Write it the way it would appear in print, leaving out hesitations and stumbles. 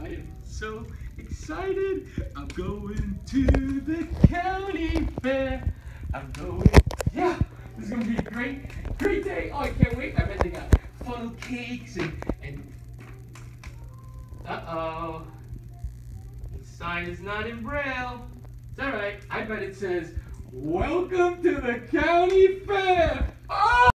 I am so excited. I'm going to the county fair. I'm going, yeah, this is going to be a great day. Oh, I can't wait. I bet they got funnel cakes and uh-oh. The sign is not in Braille. It's all right. I bet it says, welcome to the county fair. Oh!